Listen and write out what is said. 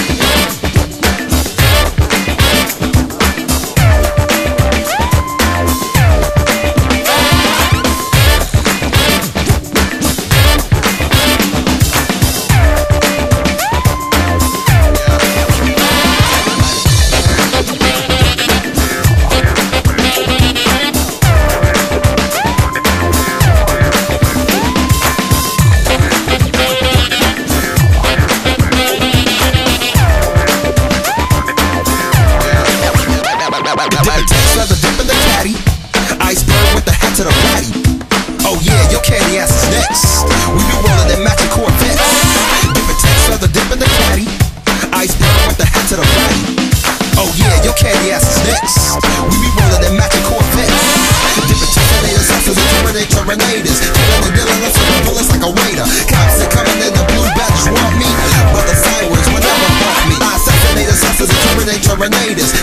To the body. Oh yeah, your candy ass is next. We be rolling in matching Corvettes. Different text, other dip in the caddy. Iceberg with the hat to the body. Oh yeah, your candy ass is next. We be rolling in matching Corvettes. Different Terminators, hustlers, and Terminators. Killing and dealing us with the bullets like a waiter. Cops are coming in, the blue badges want me. But the sideways will never bump me. Assassinators, hustlers, and Terminators.